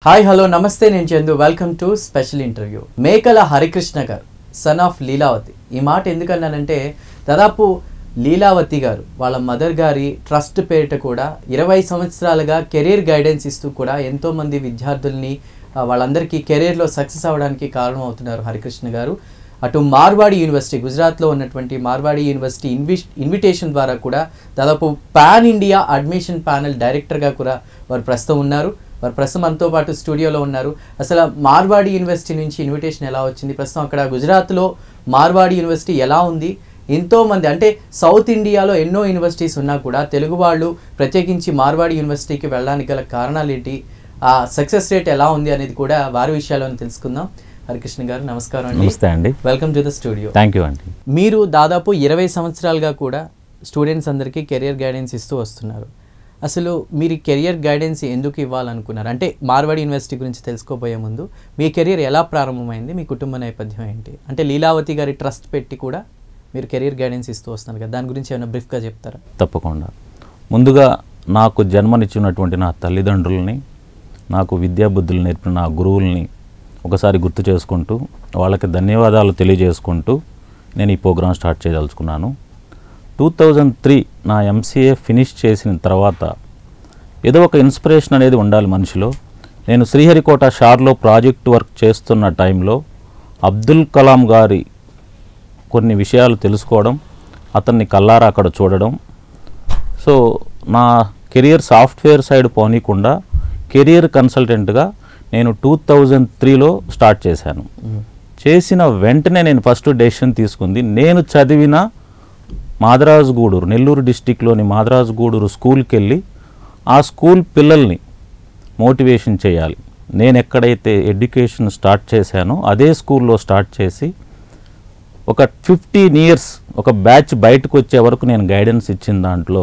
Hi hello నమస్తే, నేను Chandu. Welcome to special interview. Mekala Harikrishna గారు, సన్ ఆఫ్ లీలావతి. ఈ మాట ఎందుకన్నానంటే, దాదాపు లీలావతి గారు వాళ్ళ మదర్ గారి ట్రస్ట్ పేరిట కూడా 20 సంవత్సరాలుగా కెరీర్ గైడెన్స్ ఇస్తూ కూడా ఎంతోమంది విద్యార్థుల్ని వాళ్ళందరికీ కెరీర్లో సక్సెస్ అవ్వడానికి కారణం అవుతున్నారు హరికృష్ణ గారు. అటు మార్వాడి యూనివర్సిటీ, గుజరాత్లో ఉన్నటువంటి మార్వాడి యూనివర్సిటీ ఇన్విటేషన్ ద్వారా కూడా దాదాపు పాన్ ఇండియా అడ్మిషన్ ప్యానెల్ డైరెక్టర్గా కూడా వారు ప్రస్తుతం ఉన్నారు. వారు ప్రస్తుతం మనతో పాటు స్టూడియోలో ఉన్నారు. అసలు మార్వాడి యూనివర్సిటీ నుంచి ఇన్విటేషన్ ఎలా వచ్చింది, ప్రస్తుతం అక్కడ గుజరాత్లో మార్వాడి యూనివర్సిటీ ఎలా ఉంది, ఎంతోమంది అంటే సౌత్ ఇండియాలో ఎన్నో యూనివర్సిటీస్ ఉన్నా కూడా తెలుగు వాళ్ళు ప్రత్యేకించి మార్వాడి యూనివర్సిటీకి వెళ్ళడానికి గల కారణాలు ఏంటి, ఆ సక్సెస్ రేట్ ఎలా ఉంది అనేది కూడా వారి విషయాల్లో తెలుసుకుందాం. హరికృష్ణ గారు నమస్కారం అండి. నమస్తే అండి. Welcome to the studio. Thank you అండి. మీరు దాదాపు 20 సంవత్సరాలుగా కూడా స్టూడెంట్స్ అందరికీ కెరియర్ గైడెన్స్ ఇస్తూ వస్తున్నారు. అసలు మీరు కెరియర్ గైడెన్స్ ఎందుకు ఇవ్వాలనుకున్నారు? అంటే మార్వాడి యూనివర్సిటీ గురించి తెలుసుకోబోయే ముందు మీ కెరియర్ ఎలా ప్రారంభమైంది, మీ కుటుంబ నేపథ్యం ఏంటి? అంటే లీలావతి గారి ట్రస్ట్ పెట్టి కూడా మీరు కెరియర్ గైడెన్స్ ఇస్తూ వస్తున్నారు కదా, దాని గురించి ఏమైనా బ్రీఫ్గా చెప్తారా? తప్పకుండా. ముందుగా నాకు జన్మనిచ్చినటువంటి నా తల్లిదండ్రులని, నాకు విద్యాబుద్ధులు నేర్పిన నా గురువుల్ని ఒకసారి గుర్తు చేసుకుంటూ వాళ్ళకి ధన్యవాదాలు తెలియజేసుకుంటూ నేను ఈ ప్రోగ్రాం స్టార్ట్ చేయదలుచుకున్నాను. 2003 నా ఎంసీఏ ఫినిష్ చేసిన తర్వాత ఏదో ఒక ఇన్స్పిరేషన్ అనేది ఉండాలి మనిషిలో. నేను శ్రీహరికోట షార్లో ప్రాజెక్ట్ వర్క్ చేస్తున్న టైంలో అబ్దుల్ కలాం గారి కొన్ని విషయాలు తెలుసుకోవడం, అతన్ని కల్లారా అక్కడ చూడడం. సో నా కెరియర్ సాఫ్ట్వేర్ సైడ్ పోనీకుండా కెరియర్ కన్సల్టెంట్గా నేను 2003లో స్టార్ట్ చేశాను. చేసిన వెంటనే నేను ఫస్ట్ డెసిషన్ తీసుకుంది, నేను చదివిన మాదరాజుగూడూరు, నెల్లూరు డిస్టిక్లోని మాదరాజుగూడూరు స్కూల్కి వెళ్ళి ఆ స్కూల్ పిల్లల్ని మోటివేషన్ చేయాలి. నేను ఎక్కడైతే ఎడ్యుకేషన్ స్టార్ట్ చేశానో అదే స్కూల్లో స్టార్ట్ చేసి ఒక 15 ఇయర్స్ ఒక బ్యాచ్ బయటకు వచ్చే వరకు నేను గైడెన్స్ ఇచ్చిన దాంట్లో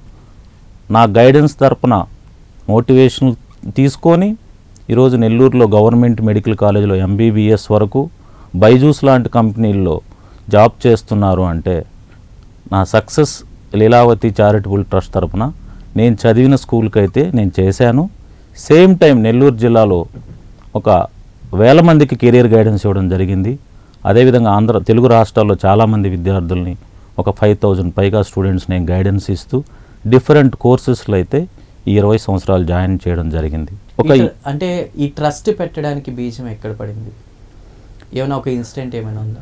నా గైడెన్స్ తరపున మోటివేషన్ తీసుకొని ఈరోజు నెల్లూరులో గవర్నమెంట్ మెడికల్ కాలేజీలో ఎంబీబీఎస్ వరకు, బైజూస్ లాంటి కంపెనీల్లో జాబ్ చేస్తున్నారు అంటే నా సక్సెస్ లీలావతి చారిటబుల్ ట్రస్ట్ తరపున నేను చదివిన స్కూల్కి అయితే నేను చేశాను. సేమ్ టైం నెల్లూరు జిల్లాలో ఒక 1000 మందికి కెరీర్ గైడెన్స్ ఇవ్వడం జరిగింది. అదేవిధంగా తెలుగు రాష్ట్రాల్లో చాలామంది విద్యార్థుల్ని ఒక 5000 పైగా స్టూడెంట్స్ నేను గైడెన్స్ ఇస్తూ డిఫరెంట్ కోర్సెస్లో అయితే ఈ 20 సంవత్సరాలు జాయిన్ చేయడం జరిగింది. అంటే ఈ ట్రస్ట్ పెట్టడానికి బీజం ఎక్కడ పడింది? ఏమైనా ఒక ఇన్సిడెంట్ ఏమైనా ఉందా?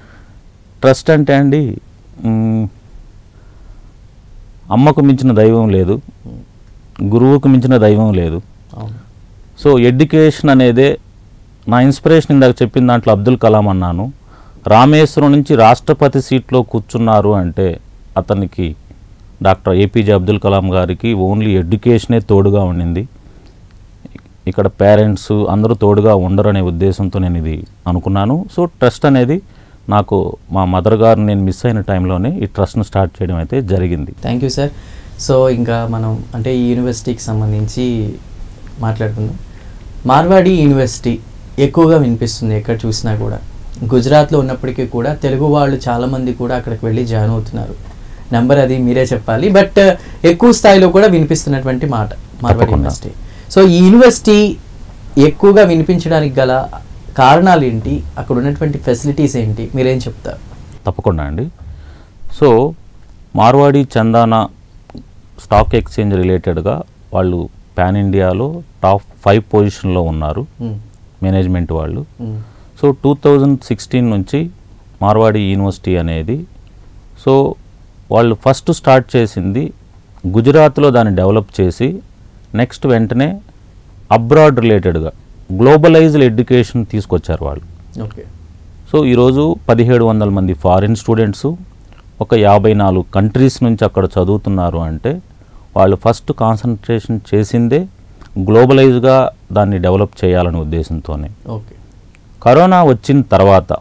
ట్రస్ట్ అంటే అండి, అమ్మకు మించిన దైవం లేదు, గురువుకు మించిన దైవం లేదు. సో ఎడ్యుకేషన్ అనేదే నా ఇన్స్పిరేషన్. ఇందాక చెప్పిన దాంట్లో అబ్దుల్ కలాం అన్నాను. రామేశ్వరం నుంచి రాష్ట్రపతి సీట్లో కూర్చున్నారు అంటే అతనికి డాక్టర్ ఏపీజే అబ్దుల్ కలాం గారికి ఓన్లీ ఎడ్యుకేషనే తోడుగా ఉండింది. ఇక్కడ పేరెంట్స్ అందరూ తోడుగా ఉండరనే ఉద్దేశంతో నేను ఇది అనుకున్నాను. సో ట్రస్ట్ అనేది నాకు మా మదర్ గారు నేను మిస్ అయిన టైంలోనే ఈ ట్రస్ట్ను స్టార్ట్ చేయడం అయితే జరిగింది. Thank you sir. సో ఇంకా మనం అంటే ఈ యూనివర్సిటీకి సంబంధించి మాట్లాడుకుందాం. మార్వాడి యూనివర్సిటీ ఎక్కువగా వినిపిస్తుంది ఎక్కడ చూసినా కూడా. గుజరాత్లో ఉన్నప్పటికీ కూడా తెలుగు వాళ్ళు చాలామంది కూడా అక్కడికి వెళ్ళి జాయిన్ అవుతున్నారు. నెంబర్ అది మీరే చెప్పాలి, బట్ ఎక్కువ స్థాయిలో కూడా వినిపిస్తున్నటువంటి మాట మార్వాడి యూనివర్సిటీ. సో ఈ యూనివర్సిటీ ఎక్కువగా వినిపించడానికి గల కారణాలు ఏంటి, అక్కడ ఉన్నటువంటి ఫెసిలిటీస్ ఏంటి, మీరేం చెప్తారు? తప్పకుండా అండి. సో మార్వాడి చందానా స్టాక్ ఎక్స్చేంజ్ రిలేటెడ్గా వాళ్ళు పాన్ ఇండియాలో టాప్ 5 పొజిషన్లో ఉన్నారు మేనేజ్మెంట్ వాళ్ళు. సో 2016 నుంచి మార్వాడి యూనివర్సిటీ అనేది, సో వాళ్ళు ఫస్ట్ స్టార్ట్ చేసింది గుజరాత్లో దాన్ని డెవలప్ చేసి నెక్స్ట్ వెంటనే అబ్రాడ్ రిలేటెడ్గా గ్లోబలైజ్డ్ ఎడ్యుకేషన్ తీసుకొచ్చారు వాళ్ళు. ఓకే. సో ఈరోజు 1700 మంది ఫారిన్ స్టూడెంట్స్ ఒక 54 కంట్రీస్ నుంచి అక్కడ చదువుతున్నారు అంటే వాళ్ళు ఫస్ట్ కాన్సన్ట్రేషన్ చేసిందే గ్లోబలైజ్గా దాన్ని డెవలప్ చేయాలనే ఉద్దేశంతోనే. ఓకే. కరోనా వచ్చిన తర్వాత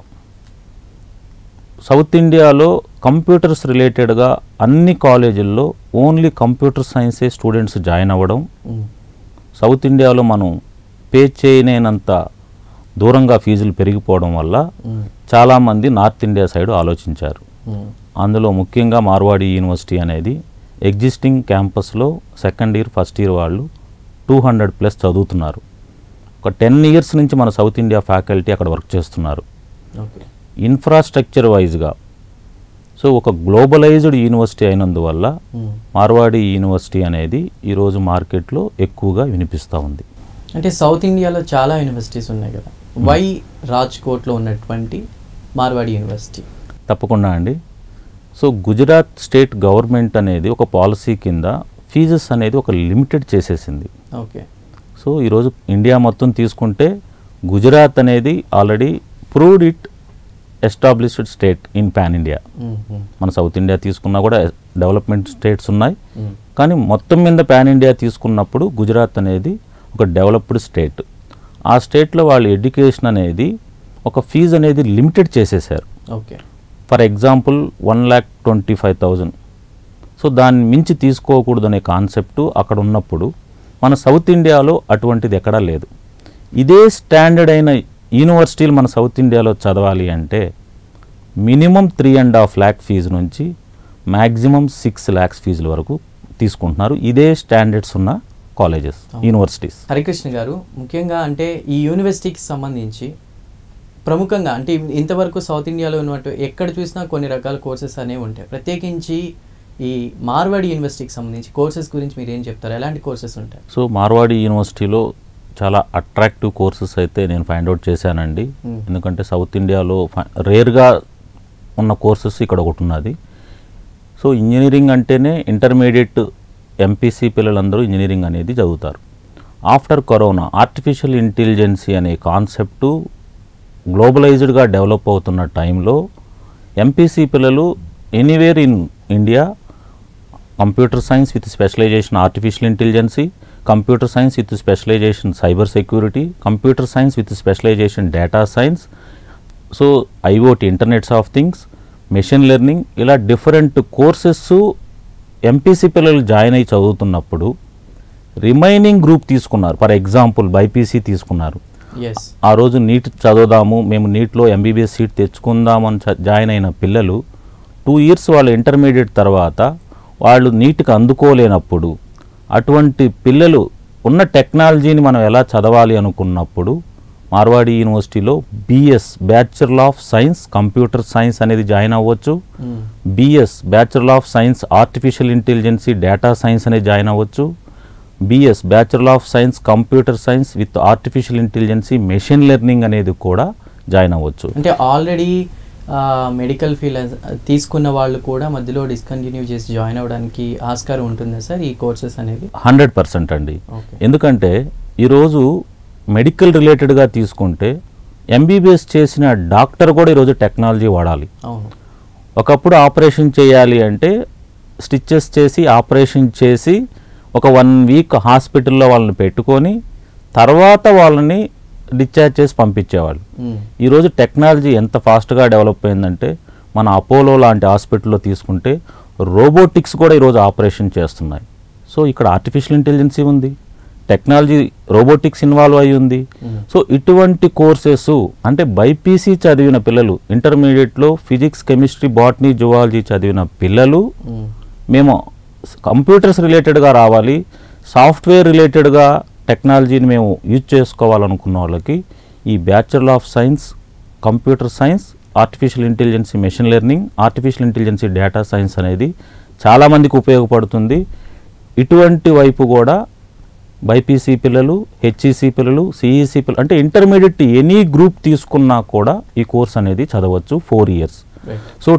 సౌత్ ఇండియాలో కంప్యూటర్స్ రిలేటెడ్గా అన్ని కాలేజీల్లో ఓన్లీ కంప్యూటర్ సైన్సే స్టూడెంట్స్ జాయిన్ అవ్వడం, సౌత్ ఇండియాలో మనం పే చేయలేనంత దూరంగా ఫీజులు పెరిగిపోవడం వల్ల చాలామంది నార్త్ ఇండియా సైడ్ ఆలోచించారు. అందులో ముఖ్యంగా మార్వాడి యూనివర్సిటీ అనేది ఎగ్జిస్టింగ్ క్యాంపస్లో సెకండ్ ఇయర్ ఫస్ట్ ఇయర్ వాళ్ళు 200+ చదువుతున్నారు. ఒక 10 ఇయర్స్ నుంచి మన సౌత్ ఇండియా ఫ్యాకల్టీ అక్కడ వర్క్ చేస్తున్నారు. ఓకే. ఇన్ఫ్రాస్ట్రక్చర్ వైజ్గా సో ఒక గ్లోబలైజ్డ్ యూనివర్సిటీ అయినందువల్ల మార్వాడి యూనివర్సిటీ అనేది ఈరోజు మార్కెట్లో ఎక్కువగా వినిపిస్తూ ఉంది. అంటే సౌత్ ఇండియాలో చాలా యూనివర్సిటీస్ ఉన్నాయి కదా, వై రాజ్కోట్లో ఉన్నటువంటి మార్వాడి యూనివర్సిటీ? తప్పకుండా అండి. సో గుజరాత్ స్టేట్ గవర్నమెంట్ అనేది ఒక పాలసీ కింద ఫీజెస్ అనేది ఒక లిమిటెడ్ చేసేసింది. ఓకే. సో ఈరోజు ఇండియా మొత్తం తీసుకుంటే గుజరాత్ అనేది already proved it established state in pan India. మన సౌత్ ఇండియా తీసుకున్నా కూడా డెవలప్మెంట్ స్టేట్స్ ఉన్నాయి, కానీ మొత్తం మీద పాన్ ఇండియా తీసుకున్నప్పుడు గుజరాత్ అనేది ఒక డెవలప్డ్ స్టేట్. ఆ స్టేట్లో వాళ్ళు ఎడ్యుకేషన్ అనేది ఒక ఫీజు అనేది లిమిటెడ్ చేసేసారు. ఓకే. For example 1,25,000. సో దాన్ని మించి తీసుకోకూడదనే కాన్సెప్టు అక్కడ ఉన్నప్పుడు మన సౌత్ ఇండియాలో అటువంటిది ఎక్కడా లేదు. ఇదే స్టాండర్డ్ అయిన యూనివర్సిటీలు మన సౌత్ ఇండియాలో చదవాలి అంటే మినిమం 3.5 lakh ఫీజు నుంచి మ్యాక్సిమం 6 lakhs ఫీజుల వరకు తీసుకుంటున్నారు. ఇదే స్టాండర్డ్స్ ఉన్న కాలేజెస్, యూనివర్సిటీస్. హరికృష్ణ గారు, ముఖ్యంగా అంటే ఈ యూనివర్సిటీకి సంబంధించి ప్రముఖంగా అంటే ఇంతవరకు సౌత్ ఇండియాలో ఉన్నట్టు ఎక్కడ చూసినా కొన్ని రకాల కోర్సెస్ అనేవి ఉంటాయి. ప్రత్యేకించి ఈ మార్వాడి యూనివర్సిటీకి సంబంధించి కోర్సెస్ గురించి మీరు ఏం చెప్తారు? ఎలాంటి కోర్సెస్ ఉంటాయి? సో మార్వాడి యూనివర్సిటీలో చాలా అట్రాక్టివ్ కోర్సెస్ అయితే నేను ఫైండ్ అవుట్ చేశానండి. ఎందుకంటే సౌత్ ఇండియాలో రేర్గా ఉన్న కోర్సెస్ ఇక్కడ ఒకటి ఉన్నది. సో ఇంజనీరింగ్ అంటేనే ఇంటర్మీడియట్ ఎంపీసీ పిల్లలందరూ ఇంజనీరింగ్ అనేది చదువుతారు. ఆఫ్టర్ కరోనా ఆర్టిఫిషియల్ ఇంటెలిజెన్సీ అనే కాన్సెప్టు గ్లోబలైజ్డ్గా డెవలప్ అవుతున్న టైంలో ఎంపీసీ పిల్లలు anywhere in India computer science with specialization artificial intelligence, computer science with specialization cyber security, computer science with specialization data science, so IOT internets of things, machine learning, ఇలా different courses MPC పిల్లలు join అయ్యి చదువుతున్నప్పుడు remaining group తీసుకున్నారు. For example BiPC తీసుకున్నారు. ఆ రోజు NEET చదువుదాము, మేము నీట్లో ఎంబీబీఎస్ సీట్ తెచ్చుకుందామని జాయిన్ అయిన పిల్లలు 2 years వాళ్ళ ఇంటర్మీడియట్ తర్వాత వాళ్ళు నీట్కి అందుకోలేనప్పుడు అటువంటి పిల్లలు ఉన్న టెక్నాలజీని మనం ఎలా చదవాలి అనుకున్నప్పుడు మార్వాడి యూనివర్సిటీలో BS bachelor of science computer science అనేది జాయిన్ అవ్వచ్చు, BS bachelor of science artificial intelligence data science అనేది జాయిన్ అవ్వచ్చు, BS bachelor of science computer science with artificial intelligence machine learning అనేది కూడా జాయిన్ అవ్వచ్చు. అంటే ఆల్రెడీ మెడికల్ ఫీల్డ్ తీసుకున్న వాళ్ళు కూడా మధ్యలో డిస్కంటిన్యూ చేసి జాయిన్ అవ్వడానికి ఆస్కారం ఉంటుందా సార్ ఈ కోర్సెస్ అనేవి? 100% అండి. ఎందుకంటే ఈరోజు మెడికల్ రిలేటెడ్గా తీసుకుంటే ఎంబీబీఎస్ చేసిన డాక్టర్ కూడా ఈరోజు టెక్నాలజీ వాడాలి. ఒకప్పుడు ఆపరేషన్ చేయాలి అంటే స్టిచ్చెస్ చేసి ఆపరేషన్ చేసి ఒక 1 week హాస్పిటల్లో వాళ్ళని పెట్టుకొని తర్వాత వాళ్ళని డిశ్చార్జ్ చేసి పంపించేవాళ్ళు. ఈరోజు టెక్నాలజీ ఎంత ఫాస్ట్గా డెవలప్ అయిందంటే మన అపోలో లాంటి హాస్పిటల్లో తీసుకుంటే రోబోటిక్స్ కూడా ఈరోజు ఆపరేషన్ చేస్తున్నాయి. సో ఇక్కడ ఆర్టిఫిషియల్ ఇంటెలిజెన్సీ ఉంది, టెక్నాలజీ రోబోటిక్స్ ఇన్వాల్వ్ అయి ఉంది. సో ఇటువంటి కోర్సెస్ అంటే బైపీసీ చదివిన పిల్లలు ఇంటర్మీడియట్లో ఫిజిక్స్ కెమిస్ట్రీ బాటనీ జువాలజీ చదివిన పిల్లలు మేము కంప్యూటర్స్ రిలేటెడ్గా రావాలి, సాఫ్ట్వేర్ రిలేటెడ్గా టెక్నాలజీని మేము యూజ్ చేసుకోవాలనుకున్న వాళ్ళకి ఈ bachelor of science computer science artificial intelligence machine learning artificial intelligence data science అనేది చాలామందికి ఉపయోగపడుతుంది. ఇటువంటి వైపు కూడా బైపీసీ పిల్లలు, హెచ్ఈసీ పిల్లలు, సిఈసీ పిల్లలు అంటే ఇంటర్మీడియట్ ఎనీ గ్రూప్ తీసుకున్నా కూడా ఈ కోర్స్ అనేది చదవచ్చు 4 years. సో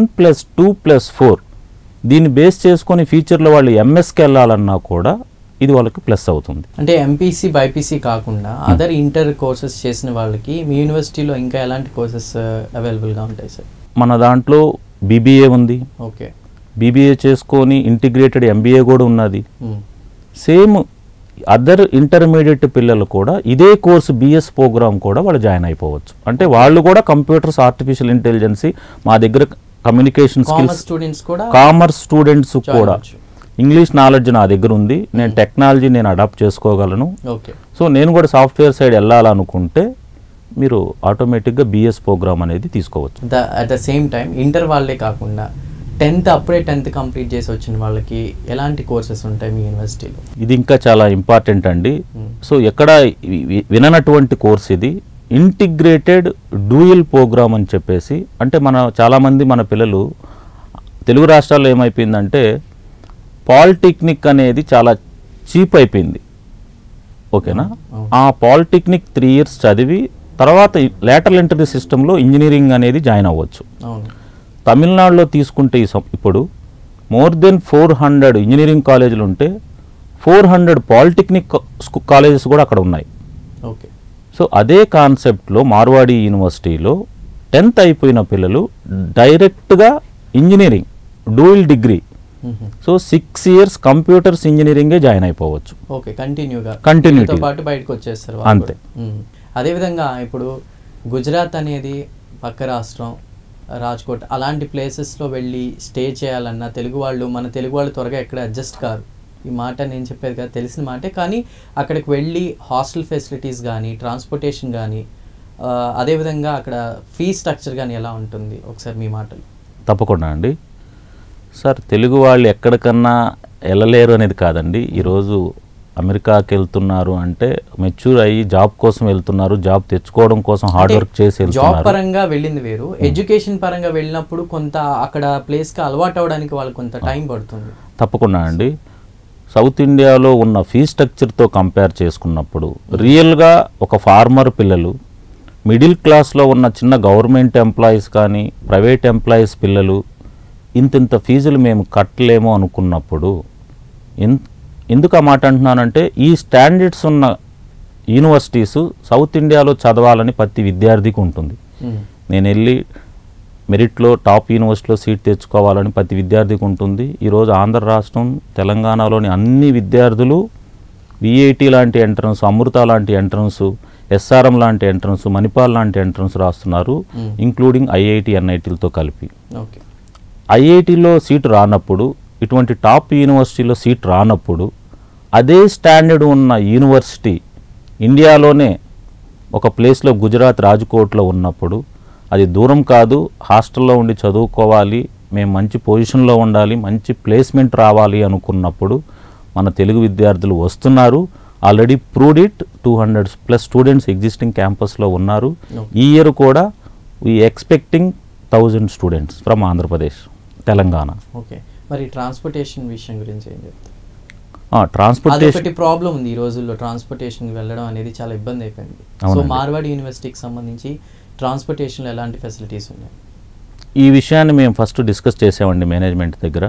10+2+4 దీన్ని బేస్ చేసుకొని ఫ్యూచర్లో వాళ్ళు ఎంఎస్కి వెళ్ళాలన్నా కూడా ఇది వాళ్ళకి ప్లస్ అవుతుంది. అంటే ఎంపీసీ బైపీసీ కాకుండా అదర్ ఇంటర్ కోర్సెస్ చేసిన వాళ్ళకి మీ యూనివర్సిటీలో ఇంకా ఎలాంటి కోర్సెస్ అవైలబుల్గా ఉంటాయి సార్? మన దాంట్లో బీబీఏ ఉంది. ఓకే. బీబీఏ చేసుకొని ఇంటిగ్రేటెడ్ ఎంబీఏ కూడా ఉన్నది. సేమ్ అదర్ ఇంటర్మీడియట్ పిల్లలు కూడా ఇదే కోర్సు బిఎస్ ప్రోగ్రామ్ కూడా వాళ్ళు జాయిన్ అయిపోవచ్చు. అంటే వాళ్ళు కూడా కంప్యూటర్స్ ఆర్టిఫిషియల్ ఇంటెలిజెన్సీ మా దగ్గర కమ్యూనికేషన్ స్కిల్స్ కామర్స్ స్టూడెంట్స్ కూడా ఇంగ్లీష్ నాలెడ్జ్ నా దగ్గర ఉంది, నేను టెక్నాలజీ నేను అడాప్ట్ చేసుకోగలను. సో నేను కూడా సాఫ్ట్వేర్ సైడ్ వెళ్ళాలనుకుంటే మీరు ఆటోమేటిక్గా బిఎస్ ప్రోగ్రామ్ అనేది తీసుకోవచ్చు. At the same time inter వాళ్ళే కాకుండా 10th అప్పుడే 10th కంప్లీట్ చేసి వచ్చిన వాళ్ళకి ఎలాంటి కోర్సెస్ ఉంటాయి మీ యూనివర్సిటీలో? ఇది ఇంకా చాలా ఇంపార్టెంట్ అండి. సో ఎక్కడ విననటువంటి కోర్స్ ఇది. ఇంటిగ్రేటెడ్ డ్యూయల్ ప్రోగ్రామ్ అని చెప్పేసి, అంటే చాలామంది మన పిల్లలు తెలుగు రాష్ట్రాల్లో ఏమైపోయిందంటే పాలిటెక్నిక్ అనేది చాలా చీప్ అయిపోయింది. ఓకేనా? ఆ పాలిటెక్నిక్ 3 years చదివి తర్వాత లేటరల్ ఎంట్రీ సిస్టంలో ఇంజనీరింగ్ అనేది జాయిన్ అవ్వచ్చు. తమిళనాడులో తీసుకుంటే ఇప్పుడు మోర్ దెన్ 400 ఇంజనీరింగ్ కాలేజీలు ఉంటే 400 పాలిటెక్నిక్ కాలేజెస్ కూడా అక్కడ ఉన్నాయి. ఓకే. సో అదే కాన్సెప్ట్లో మార్వాడి యూనివర్సిటీలో 10th అయిపోయిన పిల్లలు డైరెక్ట్గా engineering dual degree, so 6 years computers ఇంజనీరింగే జాయిన్ అయిపోవచ్చు. ఓకే, కంటిన్యూటీ పాటు బయటకు వచ్చేస్తారు అంతే. అదేవిధంగా ఇప్పుడు గుజరాత్ అనేది పక్క రాష్ట్రం, రాజ్కోట్ అలాంటి ప్లేసెస్లో వెళ్ళి స్టే చేయాలన్నా మన తెలుగు వాళ్ళు త్వరగా ఎక్కడ అడ్జస్ట్ కారు. ఈ మాట నేను చెప్పేది కదా, తెలిసిన మాటే. కానీ అక్కడికి వెళ్ళి హాస్టల్ ఫెసిలిటీస్ కానీ, ట్రాన్స్పోర్టేషన్ కానీ, అదేవిధంగా అక్కడ ఫీ స్ట్రక్చర్ కానీ ఎలా ఉంటుంది ఒకసారి మీ మాటలు. తప్పకుండా అండి సార్. తెలుగు వాళ్ళు ఎక్కడికన్నా వెళ్ళలేరు అనేది కాదండి. ఈరోజు అమెరికాకి వెళ్తున్నారు అంటే మెచ్యూర్ అయ్యి జాబ్ కోసం వెళ్తున్నారు, జాబ్ తెచ్చుకోవడం కోసం హార్డ్ వర్క్ చేసి వెళ్తున్నారు. జాబ్ పరంగా వెళ్ళింది వేరు, ఎడ్యుకేషన్ పరంగా వెళ్ళినప్పుడు కొంత అక్కడ ప్లేస్కి అలవాటు అవడానికి వాళ్ళకి కొంత టైం పడుతుంది. తప్పకుండా అండి. సౌత్ ఇండియాలో ఉన్న ఫీ స్ట్రక్చర్తో కంపేర్ చేసుకున్నప్పుడు రియల్గా ఒక ఫార్మర్ పిల్లలు, మిడిల్ క్లాస్లో ఉన్న చిన్న గవర్నమెంట్ ఎంప్లాయీస్ కానీ ప్రైవేట్ ఎంప్లాయీస్ పిల్లలు ఇంత ఫీజులు మేము కట్టలేమో అనుకున్నప్పుడు, ఎందుకు ఆ మాట అంటున్నానంటే ఈ స్టాండర్డ్స్ ఉన్న యూనివర్సిటీస్ సౌత్ ఇండియాలో చదవాలని ప్రతి విద్యార్థికి ఉంటుంది. నేను వెళ్ళి మెరిట్లో టాప్ యూనివర్సిటీలో సీట్ తెచ్చుకోవాలని ప్రతి విద్యార్థికి ఉంటుంది. ఈరోజు ఆంధ్ర రాష్ట్రం, తెలంగాణలోని అన్ని విద్యార్థులు విఐటి లాంటి ఎంట్రన్స్, అమృత లాంటి ఎంట్రన్స్, ఎస్ఆర్ఎం లాంటి ఎంట్రన్స్, మణిపాల్ లాంటి ఎంట్రన్స్ రాస్తున్నారు, ఇంక్లూడింగ్ ఐఐటి ఎన్ఐటీలతో కలిపి. ఐఐటిలో సీటు రానప్పుడు, ఇటువంటి టాప్ యూనివర్సిటీలో సీట్ రానప్పుడు, అదే స్టాండర్డ్ ఉన్న యూనివర్సిటీ ఇండియాలోనే ఒక ప్లేస్లో గుజరాత్ రాజ్కోట్లో ఉన్నప్పుడు, అది దూరం కాదు, హాస్టల్లో ఉండి చదువుకోవాలి, మేము మంచి పొజిషన్లో ఉండాలి, మంచి ప్లేస్మెంట్ రావాలి అనుకున్నప్పుడు మన తెలుగు విద్యార్థులు వస్తున్నారు. Already proved it. 200+ students existing క్యాంపస్లో ఉన్నారు. ఈ ఇయర్ కూడా we expecting 1000 students from Andhra Pradesh, Telangana. Okay, మరి ట్రాన్స్పోర్టేషన్ విషయం గురించి ఏం చెప్తారు? ట్రాన్స్పోర్టేషన్ ప్రాబ్లం ఉంది ఈ రోజుల్లో. ట్రాన్స్పోర్టేషన్ వెళ్ళడం అనేది చాలా ఇబ్బంది అయిపోయింది. సో మార్వాడి యూనివర్సిటీకి సంబంధించి ట్రాన్స్పోర్టేషన్లో ఎలాంటి ఫెసిలిటీస్ ఉన్నాయి? ఈ విషయాన్ని మేము ఫస్ట్ డిస్కస్ చేసామండి మేనేజ్మెంట్ దగ్గర.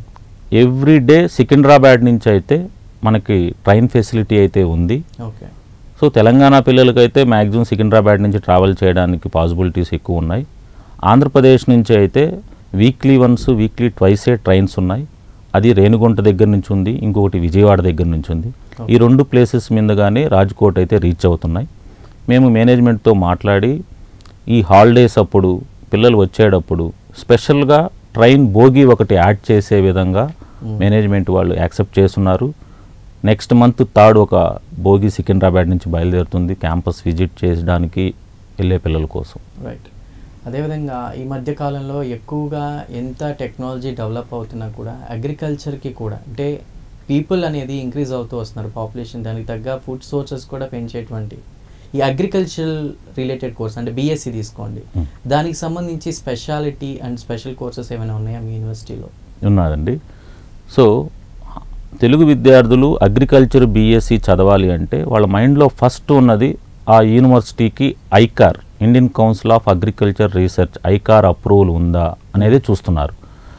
ఎవ్రీ డే సికింద్రాబాద్ నుంచి అయితే మనకి ట్రైన్ ఫెసిలిటీ అయితే ఉంది. ఓకే. సో తెలంగాణ పిల్లలకైతే మ్యాక్సిమం సికింద్రాబాద్ నుంచి ట్రావెల్ చేయడానికి పాసిబిలిటీస్ ఎక్కువ ఉన్నాయి. ఆంధ్రప్రదేశ్ నుంచి అయితే వీక్లీ ట్వైసే ట్రైన్స్ ఉన్నాయి. అది రేణుగుంట దగ్గర నుంచి ఉంది, ఇంకొకటి విజయవాడ దగ్గర నుంచి ఉంది. ఈ 2 ప్లేసెస్ మీదగానే రాజ్కోట్ అయితే రీచ్ అవుతున్నాయి. మేము మేనేజ్మెంట్తో మాట్లాడి ఈ హాలిడేస్ అప్పుడు పిల్లలు వచ్చేటప్పుడు స్పెషల్గా ట్రైన్ బోగి ఒకటి యాడ్ చేసే విధంగా మేనేజ్మెంట్ వాళ్ళు యాక్సెప్ట్ చేస్తున్నారు. నెక్స్ట్ మంత్ 3rd ఒక బోగి సికింద్రాబాద్ నుంచి బయలుదేరుతుంది క్యాంపస్ విజిట్ చేయడానికి వెళ్ళే పిల్లల కోసం. రైట్. అదేవిధంగా ఈ మధ్య కాలంలో ఎక్కువగా ఎంత టెక్నాలజీ డెవలప్ అవుతున్నా కూడా అగ్రికల్చర్కి కూడా, అంటే పీపుల్ అనేది ఇంక్రీజ్ అవుతూ వస్తున్నారు, పాపులేషన్, దానికి తగ్గ ఫుడ్ సోర్సెస్ కూడా పెంచేటువంటి ఈ అగ్రికల్చరల్ రిలేటెడ్ కోర్స్ అంటే బీఎస్సీ తీసుకోండి, దానికి సంబంధించి స్పెషాలిటీ అండ్ స్పెషల్ కోర్సెస్ ఏమైనా ఉన్నాయా మీ యూనివర్సిటీలో? ఉన్నదండి. సో తెలుగు విద్యార్థులు అగ్రికల్చర్ బీఎస్సీ చదవాలి అంటే వాళ్ళ మైండ్లో ఫస్ట్ ఉన్నది ఆ యూనివర్సిటీకి ICAR, Indian council of agriculture research, ICAR approval ఉందా అనేది చూస్తున్నారు.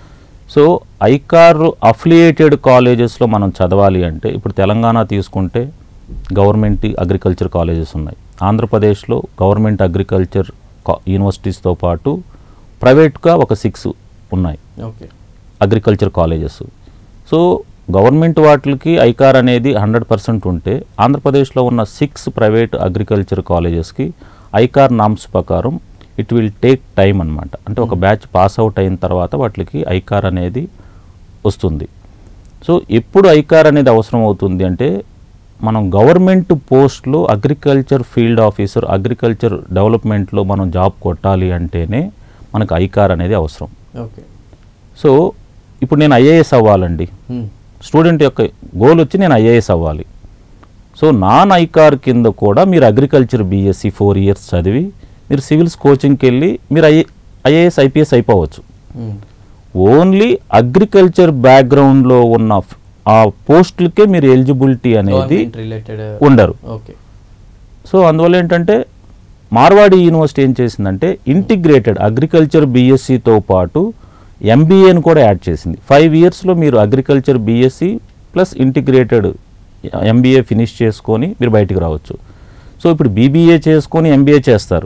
సో ఐకార్ అఫిలియేటెడ్ కాలేజెస్లో మనం చదవాలి అంటే ఇప్పుడు తెలంగాణ తీసుకుంటే గవర్నమెంట్ అగ్రికల్చర్ కాలేజెస్ ఉన్నాయి. ఆంధ్రప్రదేశ్లో గవర్నమెంట్ అగ్రికల్చర్ యూనివర్సిటీస్తో పాటు ప్రైవేట్గా ఒక 6 ఉన్నాయి అగ్రికల్చర్ కాలేజెస్. సో గవర్నమెంట్ వాటికి ఐకార్ అనేది 100% ఉంటే ఆంధ్రప్రదేశ్లో ఉన్న 6 ప్రైవేట్ అగ్రికల్చర్ కాలేజెస్కి ఐకార్ నామ్స్ ప్రకారం ఇట్ విల్ టేక్ టైం అనమాట. అంటే ఒక బ్యాచ్ పాస్ అవుట్ అయిన తర్వాత వాటికి ఐకార్ అనేది వస్తుంది. సో ఎప్పుడు ఐకార్ అనేది అవసరం అవుతుంది అంటే మనం గవర్నమెంట్ పోస్ట్లో అగ్రికల్చర్ ఫీల్డ్ ఆఫీసర్, అగ్రికల్చర్ డెవలప్మెంట్లో మనం జాబ్ కొట్టాలి అంటేనే మనకు ఐకార్ అనేది అవసరం. ఓకే. సో ఇప్పుడు నేను ఐఏఎస్ అవ్వాలండి, స్టూడెంట్ యొక్క గోల్ వచ్చి నేను ఐఏఎస్ అవ్వాలి. సో నాన్ ఐకార్ కింద కూడా మీరు అగ్రికల్చర్ బీఎస్సీ 4 years చదివి మీరు సివిల్స్ కోచింగ్కి వెళ్ళి మీరు ఐఏఎస్ ఐపీఎస్ అయిపోవచ్చు. ఓన్లీ అగ్రికల్చర్ బ్యాక్గ్రౌండ్లో ఉన్న ఆ పోస్టులకే మీరు ఎలిజిబిలిటీ అనేది ఉండరు. సో అందువల్ల ఏంటంటే మార్వాడి యూనివర్సిటీ ఏం చేసిందంటే ఇంటిగ్రేటెడ్ అగ్రికల్చర్ బీఎస్సీతో పాటు ఎంబీఏని కూడా యాడ్ చేసింది. 5 yearsలో మీరు agriculture BSc plus integrated MBA finish చేసుకొని మీరు బయటికి రావచ్చు. సో ఇప్పుడు బీబీఏ చేసుకొని ఎంబీఏ చేస్తారు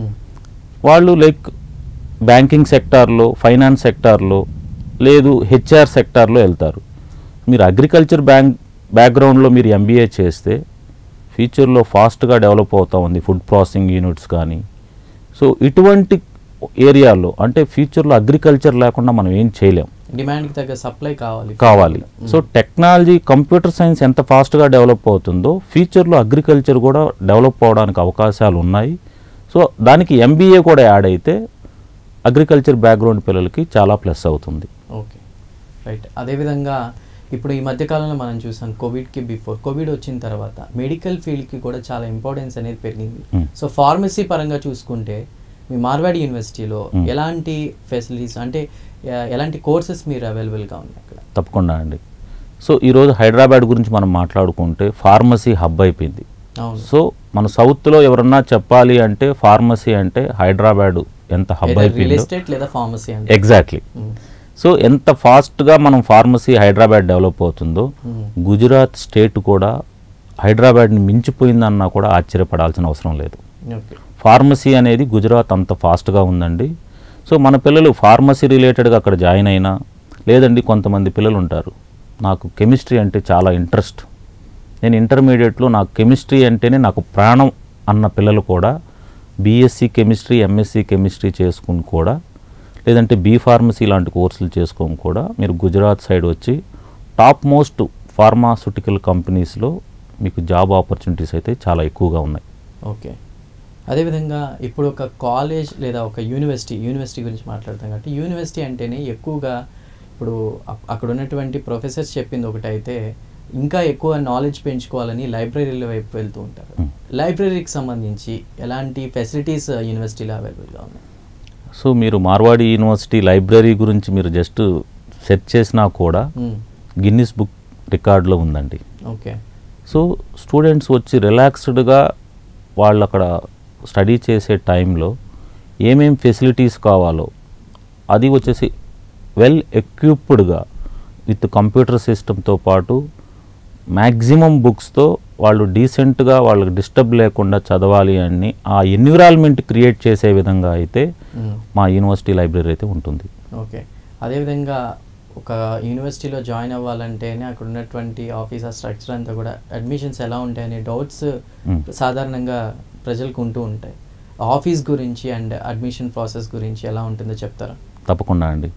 వాళ్ళు, లైక్ బ్యాంకింగ్ సెక్టార్లో, ఫైనాన్స్ సెక్టార్లో, లేదు హెచ్ఆర్ సెక్టార్లో వెళ్తారు. మీరు అగ్రికల్చర్ బ్యాక్గ్రౌండ్లో మీరు ఎంబీఏ చేస్తే ఫ్యూచర్లో ఫాస్ట్గా డెవలప్ అవుతూ ఉంది ఫుడ్ ప్రాసెసింగ్ యూనిట్స్ కానీ. సో ఇటువంటి ఏరియాలో అంటే ఫ్యూచర్లో అగ్రికల్చర్ లేకుండా మనం ఏం చేయలేం, డిమాండ్కి తగ్గ సప్లై కావాలి. సో టెక్నాలజీ, కంప్యూటర్ సైన్స్ ఎంత ఫాస్ట్గా డెవలప్ అవుతుందో ఫ్యూచర్లో అగ్రికల్చర్ కూడా డెవలప్ అవడానికి అవకాశాలు ఉన్నాయి. సో దానికి ఎంబీఏ కూడా యాడ్ అయితే అగ్రికల్చర్ బ్యాక్గ్రౌండ్ పిల్లలకి చాలా ప్లస్ అవుతుంది. Okay, right. అదేవిధంగా ఇప్పుడు ఈ మధ్యకాలంలో మనం చూసాం కోవిడ్కి బిఫోర్, కోవిడ్ వచ్చిన తర్వాత మెడికల్ ఫీల్డ్కి కూడా చాలా ఇంపార్టెన్స్ అనేది పెరిగింది. సో ఫార్మసీ పరంగా చూసుకుంటే మీ మార్వాడి యూనివర్సిటీలో ఎలాంటి ఫెసిలిటీస్ అంటే ఎలాంటి కోర్సెస్ మీరు అవైలబుల్గా ఉన్నాయి అక్కడ? తప్పకుండా అండి. సో ఈరోజు హైదరాబాద్ గురించి మనం మాట్లాడుకుంటే ఫార్మసీ హబ్ అయిపోయింది. సో మన సౌత్లో ఎవరన్నా చెప్పాలి అంటే ఫార్మసీ అంటే హైదరాబాద్ ఎంత హబ్ అయిపోయింది, ఎగ్జాక్ట్లీ. సో ఎంత ఫాస్ట్గా మనం ఫార్మసీ హైదరాబాద్ డెవలప్ అవుతుందో గుజరాత్ స్టేట్ కూడా హైదరాబాద్ని మించిపోయిందన్నా కూడా ఆశ్చర్యపడాల్సిన అవసరం లేదు. ఫార్మసీ అనేది గుజరాత్ అంత ఫాస్ట్గా ఉందండి. సో మన పిల్లలు ఫార్మసీ రిలేటెడ్గా అక్కడ జాయిన్ అయినా, లేదండి కొంతమంది పిల్లలు ఉంటారు నాకు కెమిస్ట్రీ అంటే చాలా ఇంట్రెస్ట్, నేను ఇంటర్మీడియట్లో నాకు కెమిస్ట్రీ అంటేనే నాకు ప్రాణం అన్న పిల్లలు కూడా బీఎస్సీ కెమిస్ట్రీ, ఎంఎస్సీ కెమిస్ట్రీ చేసుకుని కూడా, లేదంటే బీ ఫార్మసీ లాంటి కోర్సులు చేసుకొని కూడా మీరు గుజరాత్ సైడ్ వచ్చి టాప్ మోస్ట్ ఫార్మాస్యూటికల్ కంపెనీస్లో మీకు జాబ్ ఆపర్చునిటీస్ అయితే చాలా ఎక్కువగా ఉన్నాయి. ఓకే, అదేవిధంగా ఇప్పుడు ఒక కాలేజ్ లేదా ఒక యూనివర్సిటీ గురించి మాట్లాడతాం కాబట్టి యూనివర్సిటీ అంటేనే ఎక్కువగా ఇప్పుడు అక్కడ ఉన్నటువంటి ప్రొఫెసర్స్ చెప్పింది ఒకటైతే ఇంకా ఎక్కువ నాలెడ్జ్ పెంచుకోవాలని లైబ్రరీల వైపు వెళ్తూ ఉంటారు. లైబ్రరీకి సంబంధించి ఎలాంటి ఫెసిలిటీస్ యూనివర్సిటీలో అవైలబుల్గా ఉన్నాయి? సో మీరు మార్వాడి యూనివర్సిటీ లైబ్రరీ గురించి మీరు జస్ట్ సెర్చ్ చేసినా కూడా గిన్నిస్ బుక్ రికార్డులో ఉందండి. ఓకే. సో స్టూడెంట్స్ వచ్చి రిలాక్స్డ్గా వాళ్ళు అక్కడ స్టడీ చేసే టైంలో ఏమేం ఫెసిలిటీస్ కావాలో అది వచ్చేసి వెల్ ఎక్విప్డ్గా విత్ కంప్యూటర్ సిస్టమ్తో పాటు మ్యాక్సిమం బుక్స్తో వాళ్ళు డీసెంట్గా వాళ్ళకి డిస్టర్బ్ లేకుండా చదవాలి అని ఆ ఎన్విరాన్మెంట్ క్రియేట్ చేసే విధంగా అయితే మా యూనివర్సిటీ లైబ్రరీ అయితే ఉంటుంది. ఓకే, అదేవిధంగా ఒక యూనివర్సిటీలో జాయిన్ అవ్వాలంటేనే అక్కడ ఉన్నటువంటి ఆఫీస్ స్ట్రక్చర్ అంతా కూడా అడ్మిషన్స్ ఎలా ఉంటాయనే డౌట్స్ సాధారణంగా ప్రజలకు ఉంటూ ఉంటాయి. ఆఫీస్ గురించి అండ్ అడ్మిషన్ ప్రాసెస్ గురించి ఎలా ఉంటుందో చెప్తారా? తప్పకుండా అండి.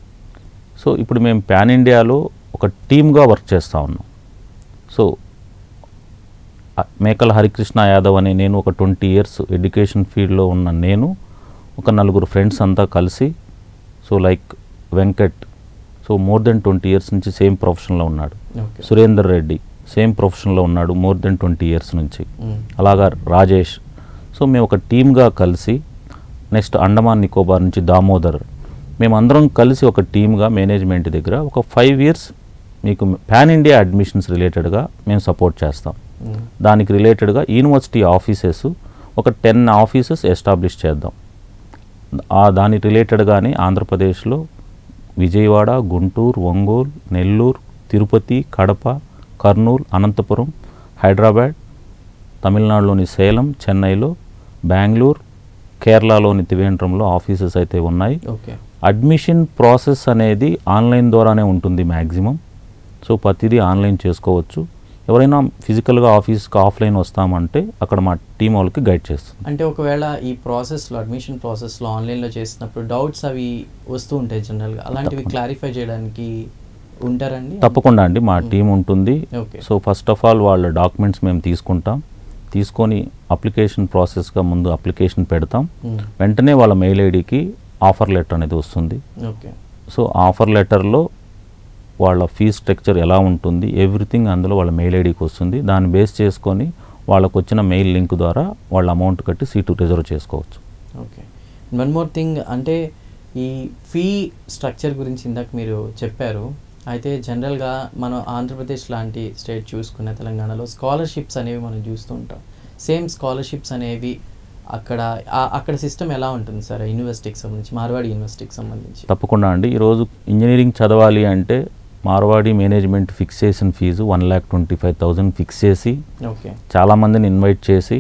సో ఇప్పుడు మేము పాన్ ఇండియాలో ఒక టీమ్గా వర్క్ చేస్తూ ఉన్నాం. సో మేకల హరికృష్ణ యాదవ్ అనే నేను ఒక 20 years ఎడ్యుకేషన్ ఫీల్డ్లో ఉన్న నేను ఒక 4 ఫ్రెండ్స్ అంతా కలిసి, so like Venkat, so more than 20 years నుంచి సేమ్ ప్రొఫెషన్లో ఉన్నాడు. సురేందర్ రెడ్డి సేమ్ ప్రొఫెషన్లో ఉన్నాడు మోర్ దెన్ 20 years నుంచి. అలాగా రాజేష్. సో మేము ఒక టీమ్గా కలిసి, నెక్స్ట్ అండమాన్ నికోబార్ నుంచి దామోదర్, మేమందరం కలిసి ఒక టీమ్గా మేనేజ్మెంట్ దగ్గర ఒక 5 years మీకు పాన్ ఇండియా అడ్మిషన్స్ రిలేటెడ్గా మేము సపోర్ట్ చేస్తాం. దానికి రిలేటెడ్గా యూనివర్సిటీ ఆఫీసెస్ ఒక 10 ఆఫీసెస్ ఎస్టాబ్లిష్ చేద్దాం. దాని రిలేటెడ్గానే ఆంధ్రప్రదేశ్లో విజయవాడ, గుంటూరు, ఒంగోలు, నెల్లూరు, తిరుపతి, కడప, కర్నూలు, అనంతపురం, హైదరాబాద్, తమిళనాడులోని సేలం, చెన్నైలో, బెంగళూరు, కేరళలోని త్రివేంద్రంలో ఆఫీసెస్ అయితే ఉన్నాయి. అడ్మిషన్ ప్రాసెస్ అనేది ఆన్లైన్ ద్వారానే ఉంటుంది మ్యాక్సిమం. సో ప్రతిదీ ఆన్లైన్ చేసుకోవచ్చు. ఎవరైనా ఫిజికల్గా ఆఫీస్కి ఆఫ్లైన్ వస్తామంటే అక్కడ మా టీం వాళ్ళకి గైడ్ చేస్తుంది. అంటే ఒకవేళ ఈ ప్రాసెస్లో అడ్మిషన్ ప్రాసెస్లో ఆన్లైన్లో చేసినప్పుడు డౌట్స్ అవి వస్తూ ఉంటాయి జనరల్గా, అలాంటివి క్లారిఫై చేయడానికి ఉంటారండి? తప్పకుండా అండి, మా టీం ఉంటుంది. సో ఫస్ట్ ఆఫ్ ఆల్ వాళ్ళ డాక్యుమెంట్స్ మేము తీసుకొని అప్లికేషన్ ప్రాసెస్గా ముందు అప్లికేషన్ పెడతాం. వెంటనే వాళ్ళ మెయిల్ ఐడికి ఆఫర్ లెటర్ అనేది వస్తుంది. సో ఆఫర్ లెటర్లో వాళ్ళ ఫీజ్ స్ట్రక్చర్ ఎలా ఉంటుంది, ఎవ్రీథింగ్ అందులో వాళ్ళ మెయిల్ ఐడికి వస్తుంది. దాన్ని బేస్ చేసుకొని వాళ్ళకు వచ్చిన మెయిల్ లింక్ ద్వారా వాళ్ళ అమౌంట్ కట్టి సీటు రిజర్వ్ చేసుకోవచ్చు. ఓకే, వన్ మోర్ థింగ్ అంటే ఈ ఫీ స్ట్రక్చర్ గురించి ఇందాక మీరు చెప్పారు. అయితే జనరల్గా మనం ఆంధ్రప్రదేశ్ లాంటి స్టేట్ చూసుకున్న తెలంగాణలో స్కాలర్షిప్స్ అనేవి మనం చూస్తూ ఉంటాం. సేమ్ స్కాలర్షిప్స్ అనేవి అక్కడ సిస్టమ్ ఎలా ఉంటుంది సార్ యూనివర్సిటీకి సంబంధించి, మార్వాడి యూనివర్సిటీకి సంబంధించి? తప్పకుండా అండి. ఈరోజు ఇంజనీరింగ్ చదవాలి అంటే మార్వాడి మేనేజ్మెంట్ ఫిక్స్ చేసిన ఫీజు 1,25,000 ఫిక్స్ చేసి ఓకే చాలామందిని ఇన్వైట్ చేసి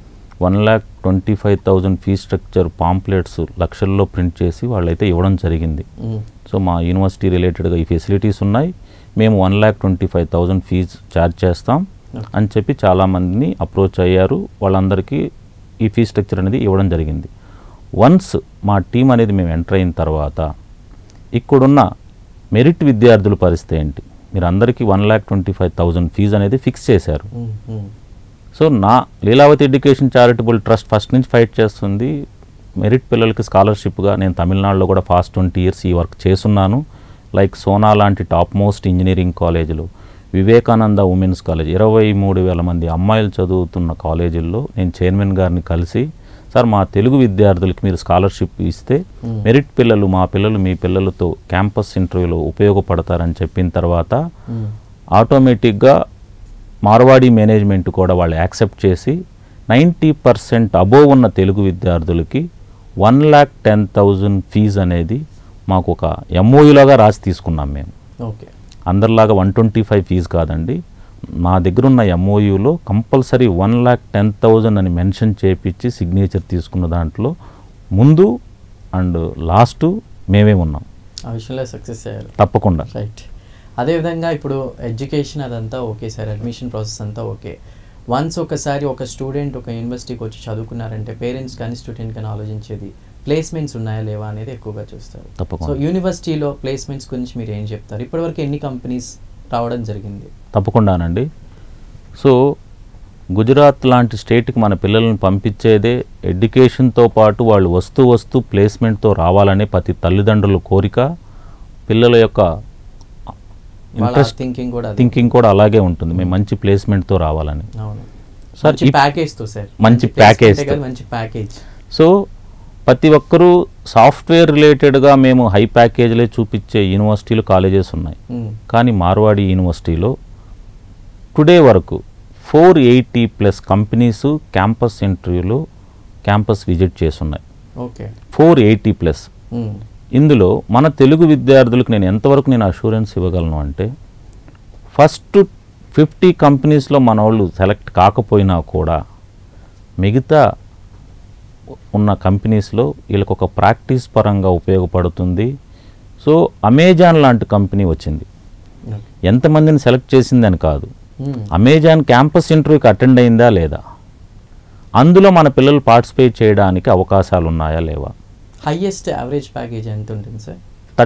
1,25,000 ఫీ స్ట్రక్చర్ పాంప్లెట్స్ లక్షల్లో ప్రింట్ చేసి వాళ్ళైతే ఇవ్వడం జరిగింది. సో మా యూనివర్సిటీ రిలేటెడ్గా ఈ ఫెసిలిటీస్ ఉన్నాయి, మేము 1,25,000 ఫీజు ఛార్జ్ చేస్తాం అని చెప్పి చాలామందిని అప్రోచ్ అయ్యారు. వాళ్ళందరికీ ఈ ఫీ స్ట్రక్చర్ అనేది ఇవ్వడం జరిగింది. వన్స్ మా టీం అనేది మేము ఎంటర్ అయిన తర్వాత ఇక్కడున్న మెరిట్ విద్యార్థుల పరిస్థితి ఏంటి, మీరు అందరికీ 1,25,000 ఫీజు అనేది ఫిక్స్ చేశారు. సో నా Leelavathi education charitable trust first నుంచి ఫైట్ చేస్తుంది మెరిట్ పిల్లలకి స్కాలర్షిప్గా. నేను తమిళనాడులో కూడా ఫాస్ట్ 20 years ఈ వర్క్ చేస్తున్నాను. లైక్ సోనా లాంటి టాప్ మోస్ట్ ఇంజనీరింగ్ కాలేజీలు, వివేకానంద ఉమెన్స్ కాలేజ్ 23,000 మంది అమ్మాయిలు చదువుతున్న కాలేజీల్లో నేను చైర్మన్ గారిని కలిసి, సార్ మా తెలుగు విద్యార్థులకి మీరు స్కాలర్షిప్ ఇస్తే మెరిట్ పిల్లలు మా పిల్లలు మీ పిల్లలతో క్యాంపస్ ఇంటర్వ్యూలో ఉపయోగపడతారని చెప్పిన తర్వాత ఆటోమేటిక్గా మార్వాడి మేనేజ్మెంట్ కూడా వాళ్ళు యాక్సెప్ట్ చేసి 90% అబోవ్ ఉన్న తెలుగు విద్యార్థులకి 1,10,000 ఫీజు అనేది మాకు ఒక ఎంఓయూలాగా రాసి తీసుకున్నాం మేము. ఓకే, అందరిలాగా 125 ఫీజు కాదండి, మా దగ్గర ఉన్న ఎంఓయూలో కంపల్సరీ 1,10,000 అని మెన్షన్ చేయించి సిగ్నేచర్ తీసుకున్న దాంట్లో ముందు అండ్ లాస్ట్ మేమే ఉన్నాం. ఆ విషయంలో సక్సెస్ అయ్యారు తప్పకుండా. రైట్. అదేవిధంగా ఇప్పుడు ఎడ్యుకేషన్ అదంతా ఓకే సార్, అడ్మిషన్ ప్రాసెస్ అంతా ఓకే. వన్స్ ఒకసారి ఒక స్టూడెంట్ ఒక యూనివర్సిటీకి వచ్చి చదువుకున్నారంటే పేరెంట్స్ కానీ స్టూడెంట్ కానీ ఆలోచించేది ప్లేస్మెంట్స్ ఉన్నాయా లేవా అనేది ఎక్కువగా చూస్తారు. సో యూనివర్సిటీలో ప్లేస్మెంట్స్ గురించి మీరు ఏం చెప్తారు? ఇప్పటివరకు ఎన్ని కంపెనీస్ రావడం జరిగింది? తప్పకుండానండి. సో గుజరాత్ లాంటి స్టేట్కి మన పిల్లల్ని పంపించేదే ఎడ్యుకేషన్తో పాటు వాళ్ళు వస్తూ ప్లేస్మెంట్తో రావాలనే ప్రతి తల్లిదండ్రుల కోరిక, పిల్లల యొక్క ఇంట్రెస్ట్ థింకింగ్ కూడా అలాగే ఉంటుంది, మేము మంచి ప్లేస్మెంట్తో రావాలని. సార్ ప్యాకేజ్తో సార్ మంచి ప్యాకేజ్. సో ప్రతి ఒక్కరూ సాఫ్ట్వేర్ రిలేటెడ్గా మేము హై ప్యాకేజ్లే చూపించే యూనివర్సిటీలు కాలేజెస్ ఉన్నాయి. కానీ మార్వాడి యూనివర్సిటీలో టుడే వరకు 480+ కంపెనీస్ క్యాంపస్ ఇంటర్వ్యూలో క్యాంపస్ విజిట్ చేస్తున్నాయి. ఓకే, 480+. ఇందులో మన తెలుగు విద్యార్థులకు నేను ఎంతవరకు నేను అష్యూరెన్స్ ఇవ్వగలను అంటే ఫస్ట్ 50 కంపెనీస్లో మన వాళ్ళు సెలెక్ట్ కాకపోయినా కూడా మిగతా ఉన్న కంపెనీస్లో వీళ్ళకి ఒక ప్రాక్టీస్ పరంగా ఉపయోగపడుతుంది. సో అమెజాన్ లాంటి కంపెనీ వచ్చింది, ఎంతమందిని సెలెక్ట్ చేసిందని కాదు, అమెజాన్ క్యాంపస్ ఇంటర్వ్యూకి అటెండ్ అయిందా లేదా, అందులో మన పిల్లలు పార్టిసిపేట్ చేయడానికి అవకాశాలు ఉన్నాయా లేవా. హైయెస్ట్ యావరేజ్ ప్యాకేజ్ ఎంత ఉంటుంది సార్?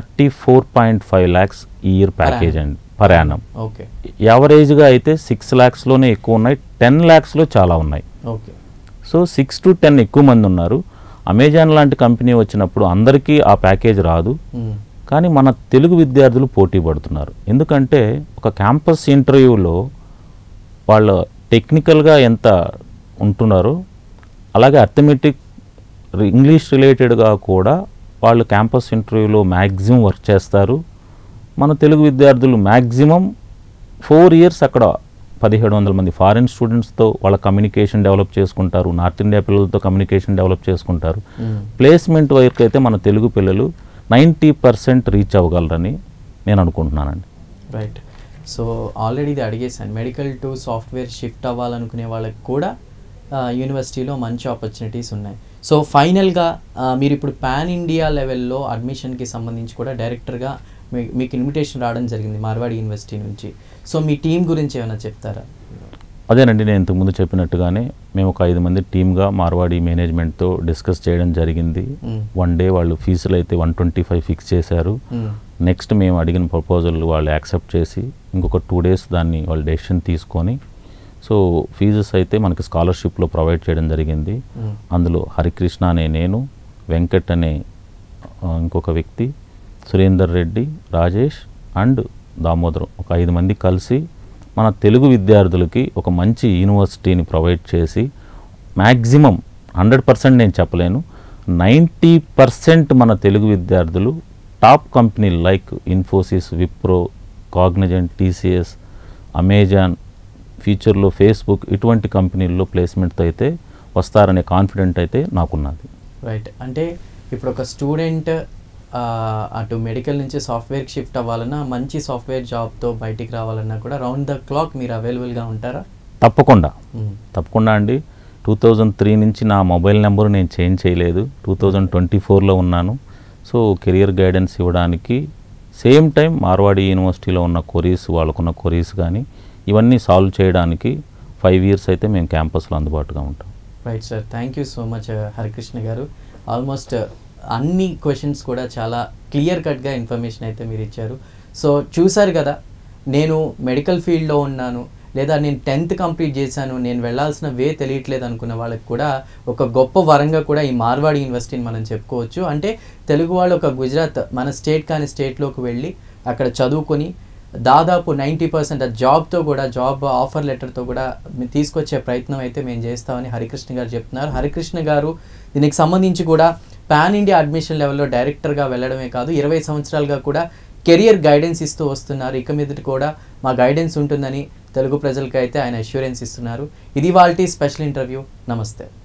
34.5 lakhs ఇయర్ ప్యాకేజ్ అండి పర్ యానం. ఓకే, యావరేజ్గా అయితే 6 lakhsలోనే ఎక్కువ ఉన్నాయి, 10 lakhsలో చాలా ఉన్నాయి. ఓకే, సో 6 to 10 ఎక్కువ మంది ఉన్నారు. అమెజాన్ లాంటి కంపెనీ వచ్చినప్పుడు అందరికీ ఆ ప్యాకేజ్ రాదు, కానీ మన తెలుగు విద్యార్థులు పోటీ పడుతున్నారు. ఎందుకంటే ఒక క్యాంపస్ ఇంటర్వ్యూలో వాళ్ళు టెక్నికల్గా ఎంత ఉంటున్నారో అలాగే అర్థమెటిక్ ఇంగ్లీష్ రిలేటెడ్గా కూడా వాళ్ళు క్యాంపస్ ఇంటర్వ్యూలో మ్యాక్సిమం వర్క్ చేస్తారు. మన తెలుగు విద్యార్థులు మ్యాక్సిమం 4 years అక్కడ 1,700 మంది ఫారిన్ స్టూడెంట్స్తో వాళ్ళ కమ్యూనికేషన్ డెవలప్ చేసుకుంటారు, నార్త్ ఇండియా పిల్లలతో కమ్యూనికేషన్ డెవలప్ చేసుకుంటారు. ప్లేస్మెంట్ వరకు అయితే మన తెలుగు పిల్లలు 90% రీచ్ అవ్వగలరని నేను అనుకుంటున్నానండి. రైట్. సో ఆల్రెడీ ఇది అడిగేసాను, మెడికల్ టు సాఫ్ట్వేర్ షిఫ్ట్ అవ్వాలనుకునే వాళ్ళకి కూడా యూనివర్సిటీలో మంచి ఆపర్చునిటీస్ ఉన్నాయి. సో ఫైనల్గా మీరు ఇప్పుడు పాన్ ఇండియా లెవెల్లో అడ్మిషన్కి సంబంధించి కూడా డైరెక్టర్గా మీకు ఇన్విటేషన్ రావడం జరిగింది మార్వాడి యూనివర్సిటీ నుంచి. సో మీ టీం గురించి ఏమైనా చెప్తారా? అదేనండి, నేను ఇంతకుముందు చెప్పినట్టుగానే మేము ఒక 5 మంది టీమ్గా మార్వాడి మేనేజ్మెంట్తో డిస్కస్ చేయడం జరిగింది. 1 day వాళ్ళు ఫీజులు అయితే 125 ఫిక్స్ చేశారు. నెక్స్ట్ మేము అడిగిన ప్రపోజల్ వాళ్ళు యాక్సెప్ట్ చేసి ఇంకొక 2 days దాన్ని వాళ్ళు డెసిషన్ తీసుకొని సో ఫీజెస్ అయితే మనకి స్కాలర్షిప్లో ప్రొవైడ్ చేయడం జరిగింది. అందులో హరికృష్ణ అనే నేను, వెంకట్ అనే ఇంకొక వ్యక్తి, సురేందర్ రెడ్డి, రాజేష్ అండ్ దామోదరం ఒక 5 మంది కలిసి మన తెలుగు విద్యార్థులకి ఒక మంచి యూనివర్సిటీని ప్రొవైడ్ చేసి మ్యాక్సిమం 100% నేను చెప్పలేను, 90% మన తెలుగు విద్యార్థులు టాప్ కంపెనీలు like Infosys, Wipro, Cognizant, TCS, Amazon, ఫ్యూచర్లో ఫేస్బుక్ ఇటువంటి కంపెనీల్లో ప్లేస్మెంట్తో అయితే వస్తారనే కాన్ఫిడెంట్ అయితే నాకున్నది. రైట్. అంటే ఇప్పుడు ఒక స్టూడెంట్ అటు మెడికల్ నుంచి సాఫ్ట్వేర్కి షిఫ్ట్ అవ్వాలన్నా, మంచి సాఫ్ట్వేర్ జాబ్తో బయటికి రావాలన్నా కూడా రౌండ్ ద క్లాక్ మీరు అవైలబుల్గా ఉంటారా? తప్పకుండా అండి. 2003 నుంచి నా మొబైల్ నెంబరు నేను చేంజ్ చేయలేదు. 2024లో ఉన్నాను. సో కెరియర్ గైడెన్స్ ఇవ్వడానికి, సేమ్ టైం మార్వాడి యూనివర్సిటీలో ఉన్న కొరీస్, వాళ్ళకున్న కొరీస్ కానీ ఇవన్నీ సాల్వ్ చేయడానికి 5 ఇయర్స్ అయితే మేము క్యాంపస్లో అందుబాటుగా ఉంటాం. Right sir, thank you so much Harikrishna గారు. ఆల్మోస్ట్ అన్ని క్వశ్చన్స్ కూడా చాలా క్లియర్ కట్గా ఇన్ఫర్మేషన్ అయితే మీరు ఇచ్చారు. సో చూసారు కదా, నేను మెడికల్ ఫీల్డ్లో ఉన్నాను, లేదా నేను 10th కంప్లీట్ చేశాను, నేను వెళ్ళాల్సిన వే తెలియట్లేదు అనుకున్న వాళ్ళకి కూడా ఒక గొప్ప వరంగా కూడా ఈ మార్వాడి యూనివర్సిటీని మనం చెప్పుకోవచ్చు. అంటే తెలుగు వాళ్ళు ఒక గుజరాత్, మన స్టేట్ కానీ స్టేట్లోకి వెళ్ళి అక్కడ చదువుకొని దాదాపు 90% జాబ్తో కూడా, జాబ్ ఆఫర్ లెటర్తో కూడా తీసుకొచ్చే ప్రయత్నం అయితే మేము చేస్తామని హరికృష్ణ గారు చెప్తున్నారు. హరికృష్ణ గారు దీనికి సంబంధించి కూడా పాన్ ఇండియా అడ్మిషన్ లెవెల్లో డైరెక్టర్గా వెళ్ళడమే కాదు, 20 సంవత్సరాలుగా కూడా కెరియర్ గైడెన్స్ ఇస్తూ వస్తున్నారు. ఇక మీదటి కూడా మా గైడెన్స్ ఉంటుందని తెలుగు ప్రజలకైతే ఆయన అష్యూరెన్స్ ఇస్తున్నారు. ఇది వాళ్ళ స్పెషల్ ఇంటర్వ్యూ. నమస్తే.